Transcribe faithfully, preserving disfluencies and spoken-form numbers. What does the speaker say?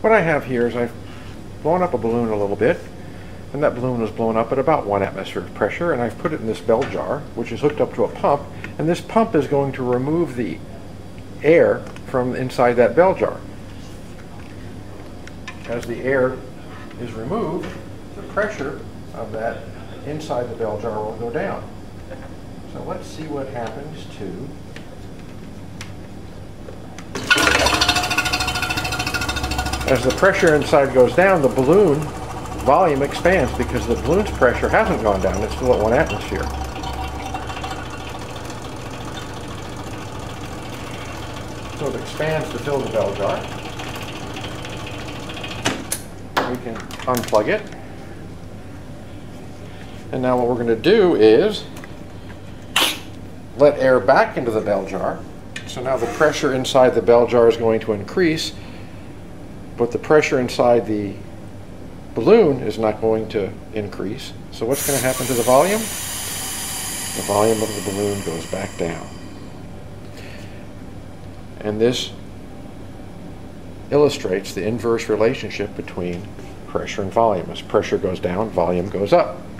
what I have here is I've blown up a balloon a little bit, and that balloon was blown up at about one atmosphere of pressure, and I've put it in this bell jar, which is hooked up to a pump, and this pump is going to remove the air from inside that bell jar. As the air is removed, the pressure of that inside the bell jar will go down. So let's see what happens to as the pressure inside goes down, the balloon volume expands because the balloon's pressure hasn't gone down, it's still at one atmosphere. So it expands to fill the bell jar. We can unplug it. And now what we're going to do is let air back into the bell jar. So now the pressure inside the bell jar is going to increase, but the pressure inside the balloon is not going to increase. So what's going to happen to the volume? The volume of the balloon goes back down. And this illustrates the inverse relationship between pressure and volume. As pressure goes down, volume goes up.